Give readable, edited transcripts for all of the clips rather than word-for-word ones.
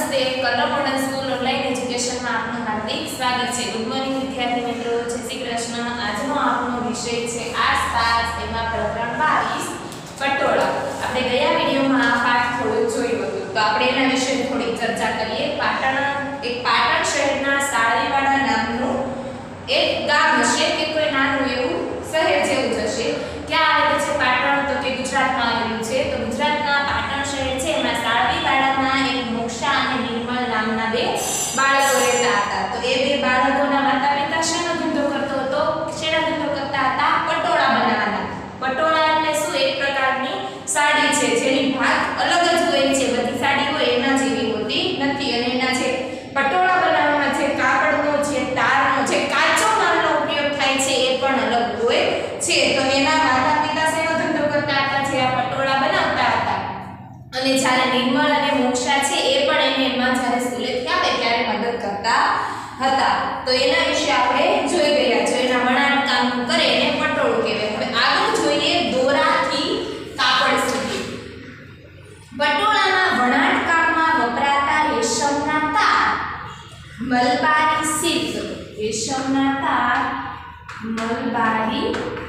નમસ્તે colour modern school online એજ્યુકેશનમાં આપનું હાર્દિક સ્વાગત છે। ગુડ મોર્નિંગ વિદ્યાર્થી મિત્રો, જય શ્રી કૃષ્ણ। આજનો આપણો વિષય છે આસપાસ, એમાં પ્રકરણ 22 પટોળા। આપણે ગયા વિડિયોમાં આ પાઠ થોડું જોયું હતું, તો આપણે એના વિશે થોડી ચર્ચા કરીએ। પાટણ શહેરના સાળીવાડા નામનું એક ગામ હશે કે કોઈ નાનું એવું શહેર જેવું જ હશે। ક્યાં આવેલું છે પાટણ? તો કે ગુજરાતમાં આવેલું છે। તો ગુજરાતના પાટણ શહેર છે એમાં સાળીવાડામાં એક મોક્ષા અને નિર્મળ નામના બે બાળકો રહેતા હતા। તો એ બે બાળકોના માતા પિતા શેનો ધંધો કરતા હતા? પટોળા બનાવવાના। પટોળા એટલે શું? એક પ્રકારની સાડી છે જેની ભાત અલગ જ હોય છે, બધી સાડી હોય એના જેવી હોતી નથી। અને એના જે પટોળા બનાવવામાં જે કાપડનો, જે તારનો, જે કાચો માલનો ઉપયોગ થાય છે એ પણ અલગ હોય છે। તો એના માતા પિતા શેનો ધંધો કરતા હતા? જે આ પટોળા બનાવતા હતા। અને જ્યારે નિર્મળ અને મોક્ષા છે એ પણ એને એમાં જ્યારે સ્કૂલેથી આવે ત્યારે મદદ કરતા હતા। તો એના વિશે આપણે જોઈ ગયા। જો એના વણાટ કામ કરે એને પટોળું કહેવાય। હવે આગળ જોઈએ દોરાથી કાપડ સુધી। પટોળાના વણાટ કામમાં વપરાતા રેશમના તાર મલબારી સિલ્ક, રેશમના તાર મલબારી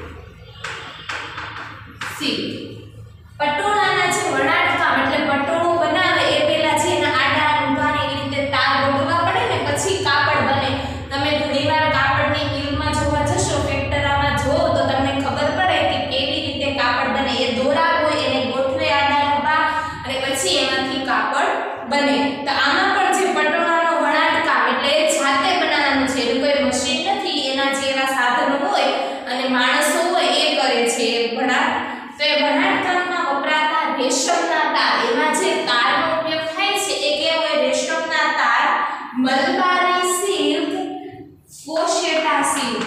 સિલ્ક। પટોળાના જે વણાટ કામ એટલે પટોળું બનાવે એ પહેલા છે એના આડા ઊંધા એવી રીતે તાર ગોઠવવા પડે ને પછી કાપડ બને। તમે ઘણીવાર કાપડની મિલમાં જોવા જશો, ફેક્ટરીમાં જો તો તમને ખબર પડે કે કેવી રીતે કાપડ બને। એ દોરા હોય એને ગોઠવે આડા ઊંધા અને પછી એમાંથી કાપડ બને। તો આમાં પણ જે પટોળાનો વણાટ કામ એટલે જાતે બનાવવાનું છે, એટલે કોઈ મશીન નથી, એના જેવા સાધનો હોય અને માણસો હોય એ કરે છે વણાટ। તો એ વણાટ કામમાં વપરાતા રેશમના તાર, એમાં જે તારનો ઉપયોગ થાય છે એ કેવો હોય? રેશમના તાર મલબારી સિલ્ક, કોશેટા સિલ્ક,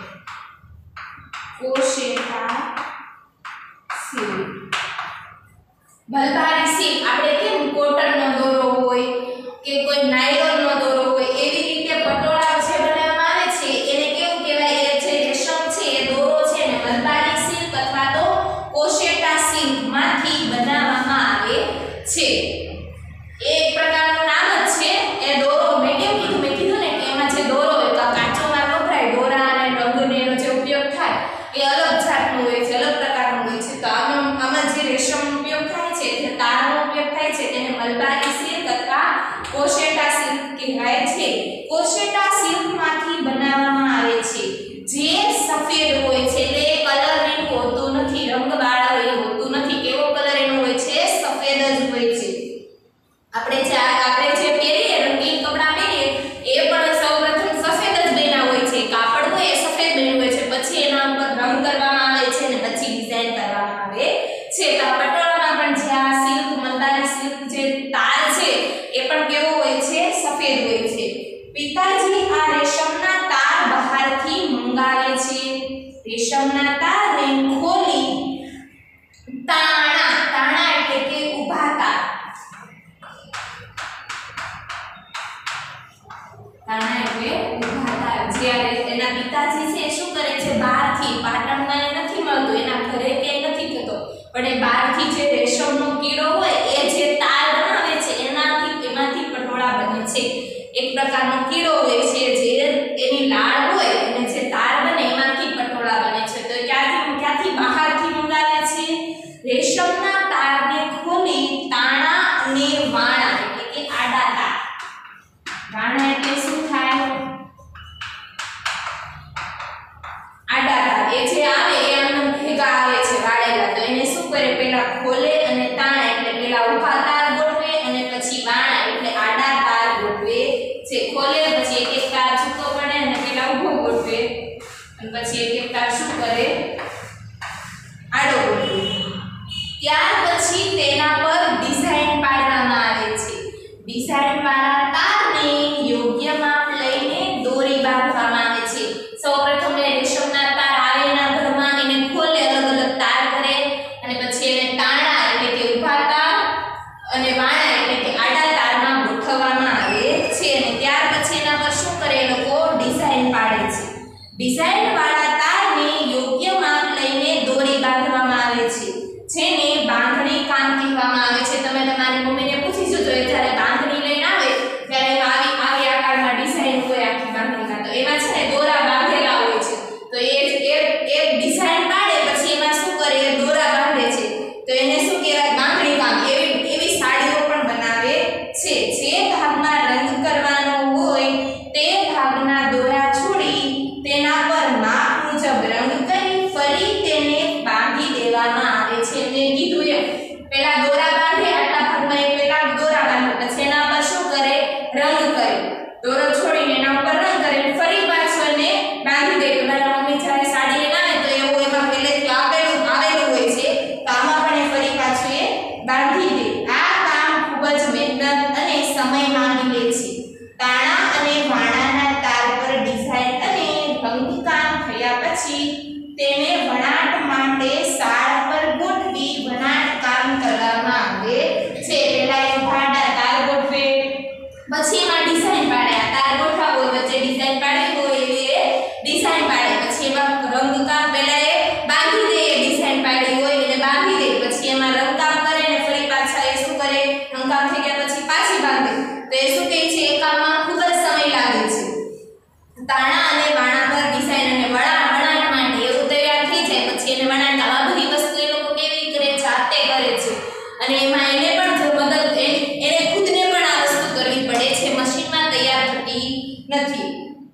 કોશેટા સિલ્ક, મલબારી સિલ્ક। આપણે કેમ કોટનનો દોરો હોય કે કોઈ નાયલોનનો દોરો હોય એવી રીતે પટોળા જે બનાવવામાં આવે છે એને કેવું કહેવાય? એ જે રેશમ છે એ દોરો છે ને મલબારી સિલ્ક અથવા તો કોશેટા સિલ્ક માંથી બનાવવામાં આવે છે। એક પ્રકારનું નામ જ છે એ દોરો। મેં કીધું ને કે એમાં જે દોરો હોય કાચો માલ વપરાય, દોરા અને રંગને એનો જે ઉપયોગ થાય એ અલગ જાતનું હોય છે, અલગ પ્રકારનું હોય છે। તો આમાં જે રેશમનો ઉપયોગ થાય છે, જે તારનો ઉપયોગ થાય છે તેને મલબારી સિલ્ક અથવા કોશેટા સિલ્ક કહેવાય છે। કોશેટા સિલ્કમાંથી બનાવવામાં આવે છે જે સફેદ હોય છે, એટલે કલરિંગ હોતું નથી, રંગવાળો એ હોતું નથી। કેવો કલર એનો હોય છે? સફેદ જ હોય છે। આપણે જે પહેરીએ રંગીન કપડાં પહેરીએ એ પણ સૌપ્રથમ સફેદ જ બન્યા હોય છે, કાપડ હોય એ સફેદ બન્યું હોય છે, પછી એના ઉપર રંગ કરવામાં આવે છે અને પછી ડિઝાઇન કરવામાં આવે છે। તો આ પટોળામાં પણ જે આ સિલ્ક, મલબારી સિલ્ક જે તાર છે એ પણ કેવો હોય છે? સફેદ હોય છે। પિતાજી આ રેશમના તાર બહારથી મંગાવે છે। રેશમના તારને ખોલી તાણા એટલે કે ઊભા તાર, તાણા એટલે ઊભા તાર જ્યારે એના પિતાજી છે શું કરે છે? બહારથી, પાટણમાં એ નથી મળતું, એના ઘરે કે નથી થતો, પણ એ બહારથી જે રેશમનો કીડો હોય એ જે તાર બનાવે છે એમાંથી પટોળા બને છે। એક પ્રકારનો કીડો હોય છે જે એની લાળ હોય અને જે તાર બને એમાંથી પટોળા બને છે। તો ક્યાંથી બહારથી મંગાવે છે? રેશમના તારને ખોલી તાણા અને વાણા એટલે કે આડા તાર, વાણા એટલે શું થાય? આડા તાર એ જે આવે એ આમ ભેગા આવે છે વાળેલા, તો એને શું કરે? પહેલા ખોલે અને તાણા એટલે પહેલા ઊભા તાર ગોઠવે અને પછી વાણા એટલે આડા તાર ગોઠવે છે। ખોલે પછી એક એક તાર છૂટો પડે અને પહેલા ઊભો ગોઠવે અને પછી એક એક તાર શું કરે? આડો ગોઠવે। ત્યાર પછી તેના પર ડિઝાઇન પાડવામાં આવે છે। ડિઝાઇન વાળા તારને યોગ્ય માપ લઈને દોરી બાંધવામાં આવે છે। સૌપ્રથમ એ રેશમના તાર આવે એના ઘરમાં, એને ખોલે, અલગ અલગ તાર કરે અને પછી એને તાણા એટલે કે ઊભા તાર અને વાણા એટલે કે આડા તારમાં ગોઠવવામાં આવે છે। અને ત્યાર પછી એના પર શું કરે? એ લોકો ડિઝાઇન પાડે છે। ડિઝાઇન વાળા તારને યોગ્ય માપ લઈને દોરી બાંધવામાં આવે છે, જેને બાંધણી કામ કહેવામાં આવે છે। તમે તમારી મમ્મીને પૂછી જોજો, એ જ્યારે બાંધણી લઈને પછી એમાં ડિઝાઇન પાડે, આ તાર ગોઠવા હોય વચ્ચે ડિઝાઇન પાડવી હોય એવી ડિઝાઇન પાડે, પછી એમાં રંગકામ પહેલા એ બાંધી દે, ડિઝાઇન પાડી હોય એટલે બાંધી દે, પછી એમાં રંગકામ કરે ને ફરી પાછા એ શું કરે, રંગકામ થઈ ગયા પછી પાછી બાંધે, તો એ શું કહે છે, એ કામમાં ખૂબ જ સમય લાગે છે. તાણા અને વાણા પર ડિઝાઇન અને વણાટ માટે એવું તૈયાર થઈ જાય, પછી એને વણાટ આ બધી વસ્તુ એ લોકો કેવી કરે, જાતે કરે છે, અને એમાં એને પણ જો મદદ એને ખુદને પણ આ વસ્તુ કરવી પડે છે, મશીનમાં તૈયાર થતી નથી.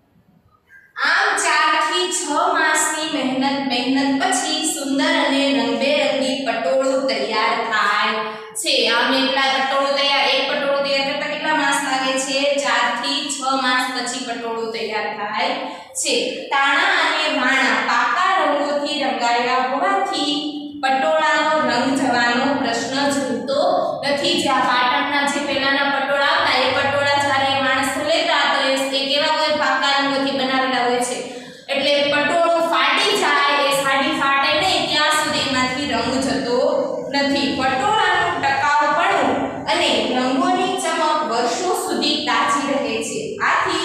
આમ 4 થી 6 માસની મહેનત પછી સુંદર અને રંગબેરંગી પટોળું તૈયાર થાય છે. આમ એટલા પટોળું તૈયાર, એક પટોળું તૈયાર કરતા કેટલા માસ લાગે છે? 4 થી 6 માસ પછી પટોળું તૈયાર થાય છે. તાણા અને વાણા પાકા રંગોથી રંગાયા હોવાથી પટોળાનો રંગ જવાનો પ્રશ્ન જ રહેતો નથી. જે આ પાટણના જે પહેલાના પટોળા હતા, એ પટોળા જ્યારે માણસ લેતા તો એ કેવા હોય, પાકા રંગોથી બનાવેલા હોય છે, એટલે પટોળો ફાટી જાય, એ સાડી ફાટે નહીં ત્યાં સુધી એમાંથી રંગ જતો નથી. પટોળાનું ટકાઉપણું અને રંગોની ચમક વર્ષો સુધી તાજી રહે છે. આથી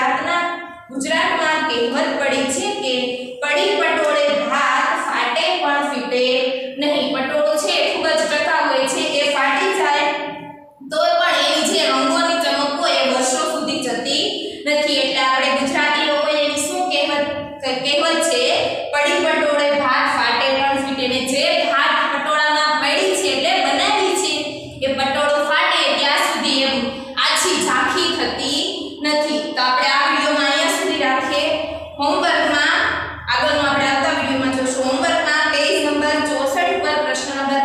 ગુજરાતમાં કહેવત પડી છે કે પડી પટોળે ભાત ફાટે પણ ફીટે નહીં. પટોળું છે ખૂબ જ ટકાઉ હોય છે, એ ફાટી જાય તો પણ એની જે રંગોની ચમક હોય એ વર્ષો સુધી જતી નથી. એટલે આપણે ગુજરાતી લોકો એની શું કહેવત છે, પડી પટોળે ભાત ફાટે પણ ફીટે. ને જે ભાત પટોળામાં પડી છે એટલે બનાવી છે, એ પટોળો ફાટે ત્યાં સુધી એમ આછી ઝાંખી થતી નથી. તો આપણે આ વિડિયોમાં અહીંયા સુધી રાખીએ. હોમવર્કમાં આગળનો આપણે આવતા વિડિયોમાં જોશું. હોમવર્કમાં પેજ નંબર 64 પર પ્રશ્ન નંબર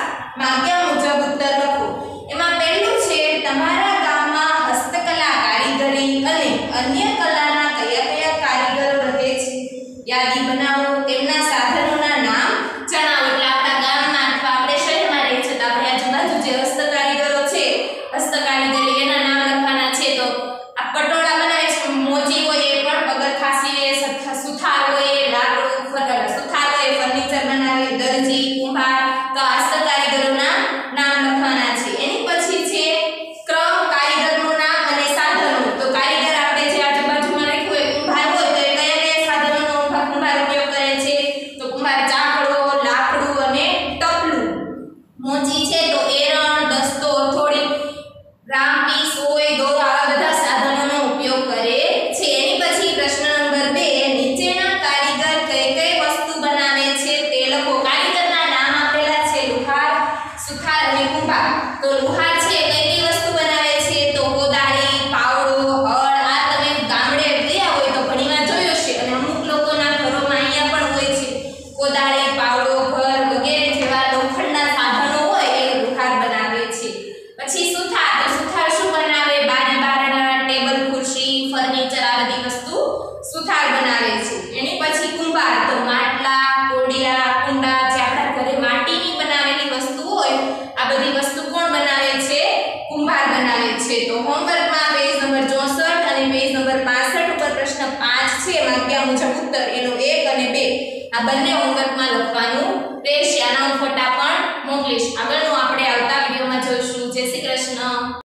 5 માગ્યા મુજબ ઉત્તર લખો. એમાં પહેલું છે, તમારા ગામમાં હસ્તકલા, કારીગરી અને અન્ય કલાના કયા કારીગરો રહે છે? યાદી બનાવો. તેમના સાધનોના નામ જણાવો. એટલે આપણા ગામમાં અથવા આપણે શહેરમાં રહીએ છીએ તો આપણે આજુબાજુ જે હસ્તકારીગરો છે, હસ્તકારીગરી એના નામ લખવાના છે. તો આ પટોળા બનાવે છે, મોજી હોય એ પણ પગરખા સીવે, સુથાર હોય એ લાકડું, સુથાર હોય ફર્નિચર બનાવે, દરજી, કુંભાર, તો હસ્તકારીગરોના નામ લખવાના છે. એની પછી છે ક્રમ, કારીગરનું નામ અને સાધનો. તો કારીગર આપણે જે આજુબાજુમાં રાખ્યું હોય, કુંભાર હોય તો એ કયા સાધનોનો કુંભાર ઉપયોગ કરે છે? તો કુંભાર ચાકડો, લાકડું અને ટપલું. મોચી છે તો એરણ, દસ્તો, હથોડી, રામપી, સોય, દોરો, આવા બધા સાધનોનો ઉપયોગ કરે છે. એની પછી પ્રશ્ન નંબર 2, નીચેના કારીગર કઈ વસ્તુ બનાવે છે તે લખો. કારીગરના નામ આપેલા છે લુહાર, સુથાર અને કુંભાર. તો લુહાર છે કઈ વસ્તુ બનાવે છે? તો કોદાળી, પાવડો, હળ. આ તમે ગામડે ગયા હોય તો ઘણીવાર જોયો છે, અને અમુક લોકોના ઘરોમાં અહીંયા પણ હોય છે. કોદાળી, પાવડો, ઘર વગેરે જેવા લોખંડના સાધનો હોય એ લુહાર બનાવે છે. પછી સુથાર. તો સુથાર શું બનાવે? બારી, બારણા, ટેબલ, ખુરશી, ફર્નિચર, આ બધી વસ્તુ સુથાર બનાવે છે. એની પછી કુંભાર. તો માટલા, કોડિયા, કુંડા, જે આપણા ઘરે માટીની બનાવેલી વસ્તુ હોય, આ બધી વસ્તુ કોણ બનાવે છે? કુંભાર બનાવે છે. તો હોમવર્કમાં પેજ નંબર 64 અને પેજ નંબર 65 ઉપર પ્રશ્ન 5 છે, માગ્યા મુજબ ઉત્તર, એનો 1 અને 2 આ બંને હોમવર્કમાં લખવાનું રહેશે. આના ફોટા પણ મોકલીશ. આગળનો આપણે આવતા